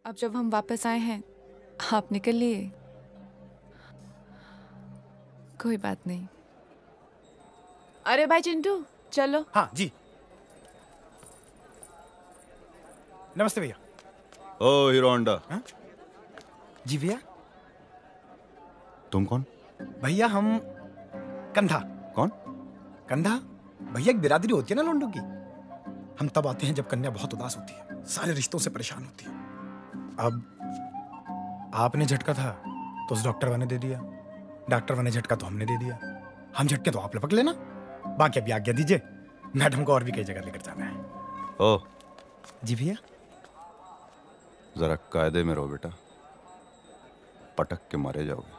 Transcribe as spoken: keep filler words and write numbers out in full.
अब जब हम वापस आए हैं आप निकल लिए। कोई बात नहीं। अरे भाई चिंटू चलो। हाँ जी। नमस्ते भैया। ओ हीरो होंडा। जी भैया। तुम कौन? भैया हम कंधा। कौन? कंधा भैया एक बिरादरी होती है ना लोंडो की। हम तब आते हैं जब कन्या बहुत उदास होती है, सारे रिश्तों से परेशान होती है। अब आपने झटका था तो उस डॉक्टर वाले ने दे दिया, डॉक्टर वाले ने झटका तो हमने दे दिया। हम झटके तो आप लपक लेना। बाकी अभी आज्ञा दीजिए, मैडम को और भी कई जगह लेकर जाना है। ओ जी भैया। जरा कायदे में रहो बेटा, पटक के मारे जाओगे।